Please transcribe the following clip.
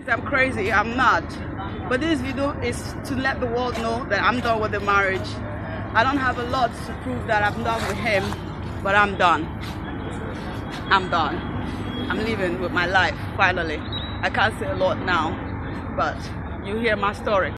I'm crazy, I'm not. But this video is to let the world know that I'm done with the marriage. I don't have a lot to prove that I'm done with him, but I'm done. I'm done. I'm living with my life, finally. I can't say a lot now, but you hear my story.